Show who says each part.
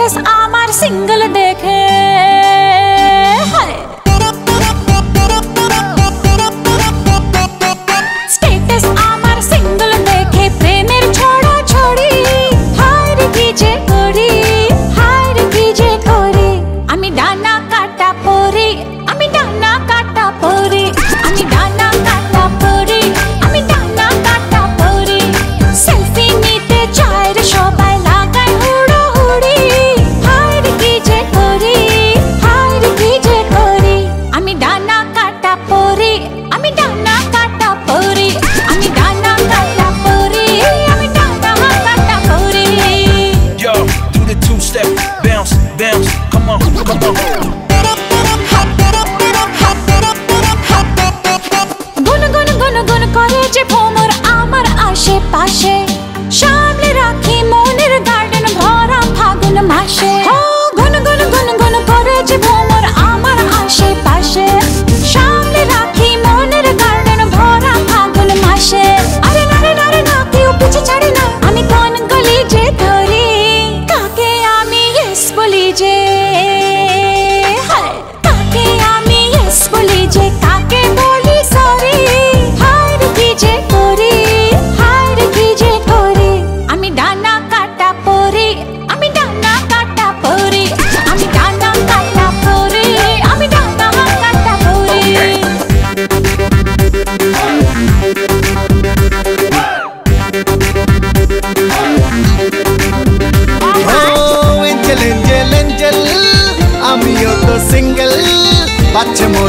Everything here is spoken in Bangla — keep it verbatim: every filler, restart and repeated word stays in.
Speaker 1: স্ট্যাটাস আমার সিঙ্গেল দেখে স্ট্যাটাস আমার সিঙ্গেল দেখে প্রেমের ছড়া ছড়ি হায় রে কি যে করি হায় রে কি যে করি আমি ডানা কাটা পরি আমি ডানা কাটা পরি আমি ডানা কাটা পরি আমি ডানা কাটা পরি সেলফি নিতে চায় রে সবাই লাগায় হুড়োহুড়ি হায় রে কি যে করি হায় রে কি যে করি আমি ডানা কাটা পরি আমি ডানা কাটা পরি আমি ডানা কাটা পরি আমি ডানা কাটা পরি
Speaker 2: Yo, do the two step bounce bounce come on come on
Speaker 1: গুন গুন গুন গুন করে যে ভ্রমর আমার আশেপাশে সামনে রাখি মনের গার্ডেন ভরা ফাগুন মাসে গুন গুন গুন গুন করে যে ভ্রমর আমার আশেপাশে সামনে রাখি মনের গার্ডেন ভরা ফাগুন মাসে আরে নারে নারে না কেউ পিছে ছাড়ে না আমি কোন গলি যে ধরি কাকে আমি ইয়েস বলি যে কাকে আমি ইয়েস বলি যে কাকে বলি সরি হায় রে কি যে করি হায় রে কি যে করি আমি ডানা কাটা পরি আমি ডানা কাটা পরি আমি ডানা কাটা পরি আমি ডানা কাটা পরি
Speaker 3: এঞ্জেল এঞ্জেল এঞ্জেল আমিও তো সিঙ্গেল বাচ্চা